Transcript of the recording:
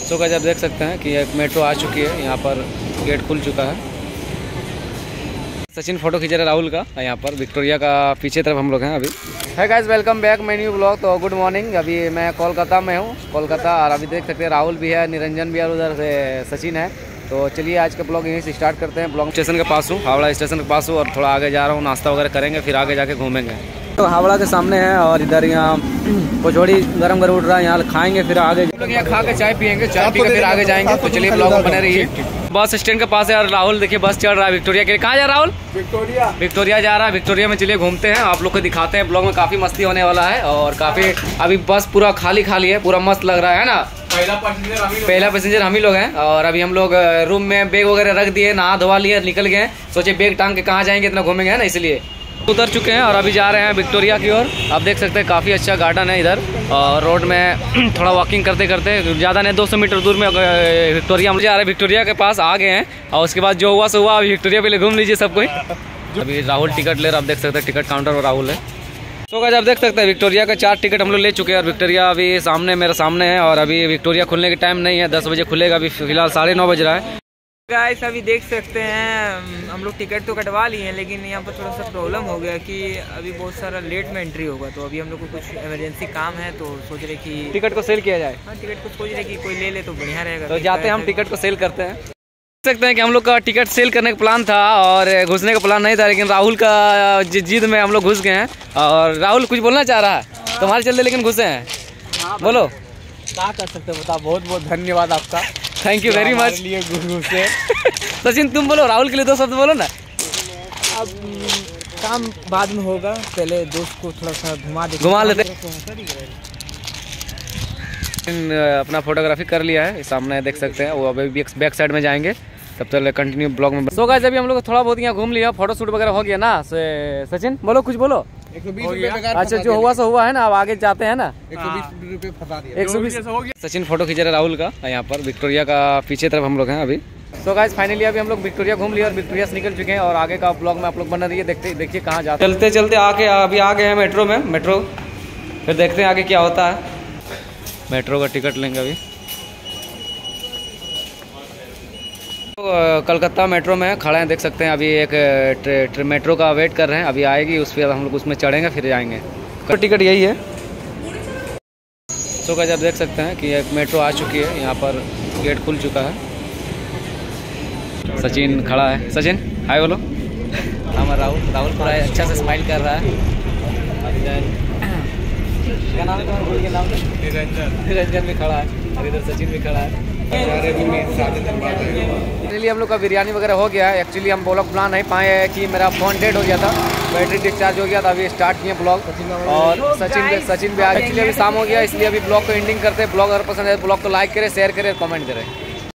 So guys आप देख सकते हैं कि एक मेट्रो आ चुकी है, यहाँ पर गेट खुल चुका है। सचिन फोटो खींच रहा है राहुल का, यहाँ पर विक्टोरिया का पीछे तरफ हम लोग हैं अभी। Hey guys, welcome back my new blog. तो गुड मॉर्निंग। अभी मैं कोलकाता में हूँ, कोलकाता। और अभी देख सकते हैं राहुल भी है, निरंजन भी है, उधर से सचिन है। तो चलिए आज का ब्लॉग यहीं से स्टार्ट करते हैं। ब्लॉग स्टेशन के पास हूँ, हावड़ा स्टेशन के पास हूँ, और थोड़ा आगे जा रहा हूँ, नाश्ता वगैरह करेंगे, फिर आगे जाके घूमेंगे। तो हावड़ा के सामने है और इधर यहाँ कचौड़ी गरम गरम उठ रहा है, यहाँ खाएंगे, फिर आगे लोग यहाँ खा के चाय पियेंगे, चाय पी के फिर आगे जाएंगे। तो चलिए ब्लॉग में बने रहिए। बस स्टैंड के पास है और राहुल देखिए बस चढ़ रहा है विक्टोरिया के लिए। कहाँ जा रहा है राहुल? विक्टोरिया जा रहा है। विक्टोरिया में चलिए घूमते हैं, आप लोग को दिखाते हैं। ब्लॉग में काफी मस्ती होने वाला है और काफी अभी बस पूरा खाली है, पूरा मस्त लग रहा है ना। पहला पैसेंजर हम ही लोग हैं। और अभी हम लोग रूम में बैग वगैरह रख दिए, नहा धोवा लिए, निकल गए। सोचे बैग टांग के कहाँ जाएंगे, इतना घूमेंगे है ना, इसलिए उतर चुके हैं और अभी जा रहे हैं विक्टोरिया की ओर। आप देख सकते हैं काफ़ी अच्छा गार्डन है इधर, और रोड में थोड़ा वॉकिंग करते करते, ज़्यादा नहीं 200 मीटर दूर में विक्टोरिया हम जा रहे हैं। विक्टोरिया के पास आ गए हैं और उसके बाद जो हुआ सो हुआ। अभी विक्टोरिया पहले घूम लीजिए सब कोई। अभी राहुल टिकट ले रहा, आप देख सकते हैं टिकट काउंटर और राहुल है। तो गाइस आप देख सकते हैं विक्टोरिया का 4 टिकट हम लोग ले चुके हैं और विक्टोरिया अभी सामने मेरे सामने है। और अभी विक्टोरिया खुलने के टाइम नहीं है, 10 बजे खुलेगा। अभी फिलहाल 9:30 बज रहा है। गाइस अभी देख सकते हैं हम लोग टिकट तो कटवा लिए हैं, लेकिन यहाँ पर थोड़ा सा प्रॉब्लम हो गया कि अभी बहुत सारा लेट में एंट्री होगा। तो अभी हम लोग को कुछ इमरजेंसी काम है, तो सोच रहे कि टिकट को सेल किया जाए। हाँ, टिकट को सोच रहे कि कोई ले ले तो बढ़िया रहेगा। तो जाते हैं हम टिकट को सेल करते हैं। देख सकते हैं कि हम लोग का टिकट सेल करने का प्लान था और घुसने का प्लान नहीं था, लेकिन राहुल का जिद में हम लोग घुस गए हैं। और राहुल कुछ बोलना चाह रहा है तुम्हारे चलते, लेकिन घुसे हैं। बोलो क्या कर सकते हो, बताओ। बहुत बहुत धन्यवाद आपका, थैंक यू वेरी मच। लिए गुरु से सचिन तुम बोलो, राहुल के लिए 2 शब्द बोलो ना। अब काम बाद में होगा, पहले दोस्त को थोड़ा सा घुमा लेते। अपना फोटोग्राफी कर लिया है, सामने देख सकते हैं। वो अभी बैक साइड में जाएंगे, तब तक कंटिन्यू ब्लॉग में। सो गाइस अभी हम लोग थोड़ा बहुत यहाँ घूम लिया, फोटो शूट वगैरह हो गया ना। सचिन बोलो, कुछ बोलो। 120 अच्छा जो हुआ सो हुआ है ना, अब आगे जाते हैं ना। 120 रुपये फंसा दिया। 120 सचिन फोटो खींच रहा है राहुल का, यहाँ पर विक्टोरिया का पीछे तरफ हम लोग हैं अभी। सो गाइस फाइनली अभी हम लोग विक्टोरिया घूम लिया और विक्टोरिया से निकल चुके हैं। और आगे का ब्लॉग में आप लोग बना रहिए, देखिए कहाँ जाते। चलते चलते आके अभी आ गए हैं मेट्रो में, फिर देखते हैं आगे क्या होता है। मेट्रो का टिकट लेंगे अभी। तो कलकत्ता मेट्रो में खड़े हैं, देख सकते हैं। अभी एक मेट्रो का वेट कर रहे हैं, अभी आएगी, उस पर हम लोग उसमें चढ़ेंगे फिर जाएंगे। तो टिकट यही है। तो गाइस आप देख सकते हैं कि एक मेट्रो आ चुकी है, यहाँ पर गेट खुल चुका है। सचिन खड़ा है, सचिन हाय बोलो। हमारा राहुल पूरा अच्छा से स्माइल कर रहा है। क्या नाम है तुम्हारा? भूल के नाम? निरंजन भी खड़ा है और इधर सचिन भी खड़ा है। फाइनली हम लोग का बिरयानी वगैरह हो गया है। एक्चुअली हम ब्लॉग बना नहीं पाए कि मेरा फ़ोन डेड हो गया था, बैटरी डिस्चार्ज हो गया था। अभी स्टार्ट किए ब्लॉग और सचिन भी आ गया। एक्चुअली अभी शाम हो गया, इसलिए अभी ब्लॉग को एंडिंग करते हैं। ब्लॉग अगर पसंद है ब्लॉग को लाइक करें, शेयर करें, कमेंट करें।